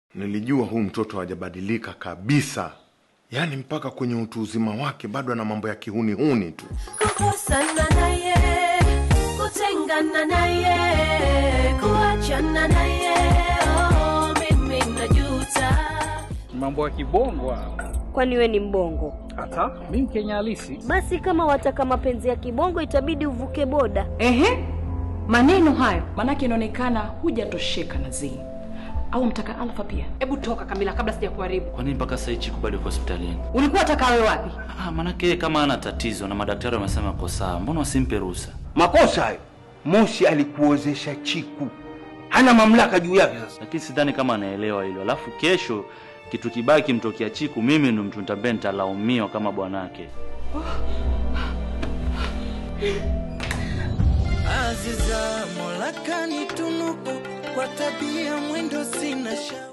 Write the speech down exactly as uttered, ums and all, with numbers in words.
Nilijua huu mtoto hajabadilika kabisa. Yaani mpaka kwenye utu uzima wake bado ana mambo ya kihuni huni tu. Kukosana naye, kutengana naye, kuachana naye, oh, mimi najuta. Mambo ya kibongo. Kwani wewe ni mbongo? Hata mimi Mkenya halisi. Basi kama wataka mapenzi ya kibongo itabidi uvuke boda. Ehe. Maneno hayo manake inaonekana hujatosheka na Zee. Au mtaka Alpha pia? Hebu toka Kamila kabla sijakuharibu. Kwa nini mpaka sasa hichi kubali kwa hospitalini? Ulikuwa unataka wewe wapi? Ah, manake kama ana tatizo na madaktari wamesema kwa sawa, mbona wasimpe ruhusa? Makosa hayo. Moshi alikuozesha Chiku. Hana mamlaka juu yake sasa. Lakini sidhani kama anaelewa hilo. Alafu kesho kitu kibaki mtokea Chiku, mimi ndo mtu nitambe nitalaumiwa kama bwanake. Aziza Mola kanitunuku kwa tabia mwendo sina shaka.